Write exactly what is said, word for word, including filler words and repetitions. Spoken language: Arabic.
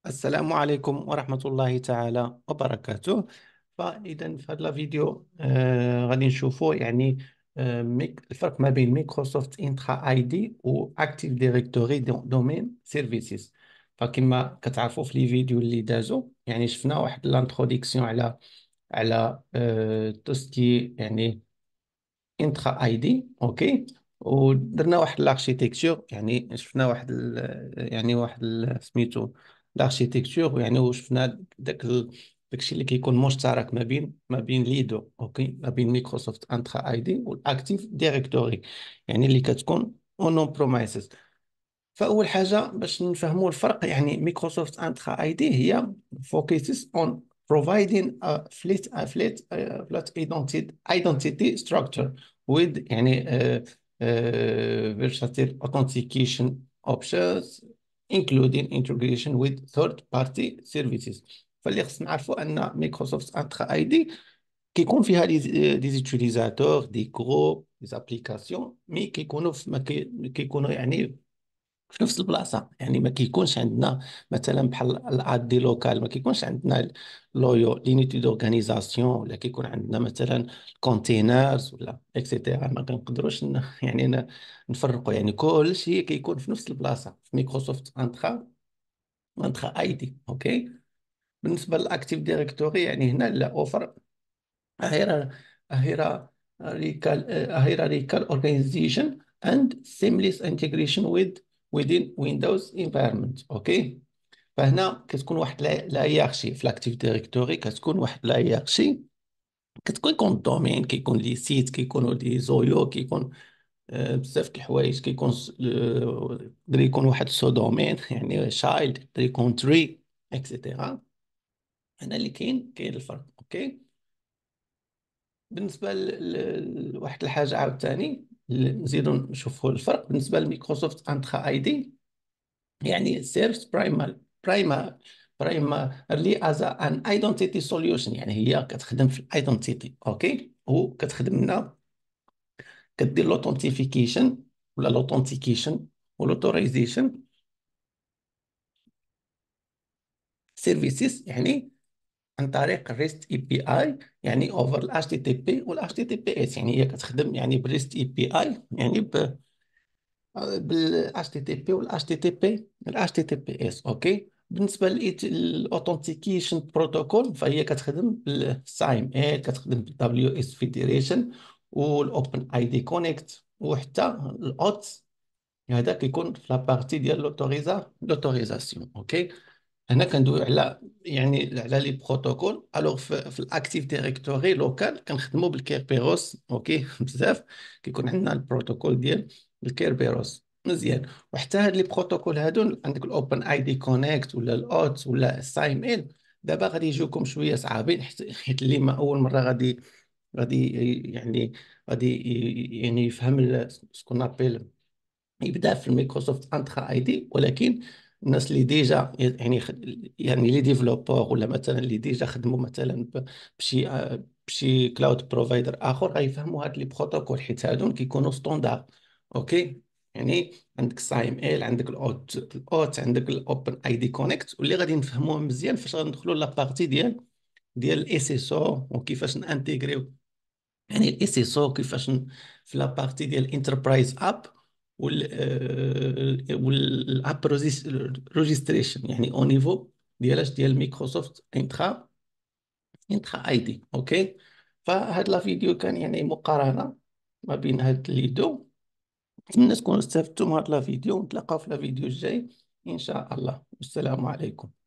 السلام عليكم ورحمة الله تعالى وبركاته. فإذا في هذا الفيديو آه غادي نشوفوا يعني آه ميك الفرق ما بين مايكروسوفت انترا اي دي و اكتيف ديريكتوري دومين سيرفيسز. فكما كتعرفوا في لي فيديو اللي دازوا يعني شفنا واحد لانتروديكسيون على على آه توسكي يعني انترا اي دي. اوكي، ودرنا واحد الاركيتكتور، يعني شفنا واحد ال يعني واحد ال- سميتو الاركيتكتور يعني، وشفنا داك ال- داكشي اللي كيكون مشترك ما بين ما بين ليدو. اوكي، ما بين مايكروسوفت انترا اي دي والاكتيف ديريكتوري، يعني اللي كتكون اون بروميسز. فأول حاجة باش نفهموا الفرق، يعني مايكروسوفت انترا اي دي هي focuses on providing a flat a flat a flat identity identity structure with يعني uh, uh, versatile authentication options including integration with third party services. فاللي خصنا نعرفوا ان مايكروسوفت انترا اي دي كيكون فيها دي دي زوتيليزاتور دي جروب دي زابليكاسيون، مي كيكونوا في ما كي- كيكونوا يعني في نفس البلاصه. يعني ما كيكونش عندنا مثلا بحال الاد دي لوكال، ما كيكونش عندنا لويو لينيتي دورغانيزاسيون، ولا كيكون عندنا مثلا كونتينرز ولا اكسيتيرا. ما كنقدروش ن- يعني ن- نفرقوا، يعني كل شيء كيكون في نفس البلاصه في مايكروسوفت انترا انترا اي دي. اوكي، بالنسبه للاكتيف ديريكتوري يعني هنا لا اوفر هيرا هيرا hierarchical organization and seamless integration with within Windows environment. اوكي، فهنا كتكون واحد لا لا هيرارشي في الاكتيف ديريكتوري، كتكون واحد لا هيرارشي، كتكون يكون الدومين، كيكون لي سيت، كيكونوا لي زويو، كيكون آه، بزاف د الحوايج، كيكون س- آه، يقدر يكون واحد سو دومين يعني شايلد، يقدر يكون تري اكسيتيرا. هنا اللي كاين كاين الفرق. اوكي، بالنسبة ل- لواحد الحاجة عاوتاني نزيدو نشوفوا الفرق بالنسبة لميكروسوفت انترا اي دي، يعني سيرفس برايمال برايما برايمارلي از ان ايدنتيتي سوليوشن، يعني هي كتخدم في الايدنتيتي. اوكي، وكتخدم لنا كدير لوثنتيفيكيشن ولا لوثنتيكيشن والاوثورايزيشن سيرفيسز، يعني عن طريق الريست اي بي اي، يعني اوفر الاتش تي تي بي والاتش تي تي بي اس. يعني هي كتخدم يعني بالريست اي بي اي، يعني بال H T T P وال H T T P ال H T T P S. اوكي، بالنسبه للاوثنتيكيشن بروتوكول فهي كتخدم بالسايم اي، كتخدم بال W S Federation والاوبن اي دي كونيكت، وحتى الاوتس هذا كيكون في لابارتي ديال لوتوريزا لوتوريزاسيون. اوكي، هنا كندوي على يعني على لي بروتوكول. الوغ في, في الاكتيف ديريكتوري لوكال كنخدموا بالكيربيروس. اوكي بزاف كيكون عندنا البروتوكول ديال الكيربيروس مزيان. وحتى هاد لي بروتوكول هادو عندك الاوبن اي دي كونيكت ولا الاوت ولا السايم ان، دابا غادي يجوكم شويه صعابين، حيت حيت اللي ما اول مره غادي غادي يعني غادي ي- يعني يفهم سكون ابيل يبدا في الميكروسوفت انترا اي دي. ولكن الناس اللي ديجا يعني خ- يعني لي ديفلوبور، ولا مثلا اللي ديجا خدموا مثلا ب- بشي آه، بشي كلاود بروفايدر اخر، غيفهموا هاد لي بروتوكول حيت هادو كيكونوا ستوندار. اوكي، يعني عندك السايم ال، عندك الاوت الاوت عندك الاوبن اي دي كونيكت، واللي غادي نفهموه مزيان فاش غندخلوا لابارتي ديال ديال الاس اس او، وكيفاش نانتيغريو يعني الاس اس او، كيفاش ن- في لابارتي ديال الانتربرايز اب وال والاب ريجستريشن، يعني او نيفو ديال ديال مايكروسوفت انترا انترا اي دي. اوكي، فهاد لا فيديو كان يعني مقارنه ما بين هاد لي دو. نتمنى تكونوا استفدتوا من هاد لا فيديو، ونتلاقاو في لا فيديو الجاي ان شاء الله. والسلام عليكم.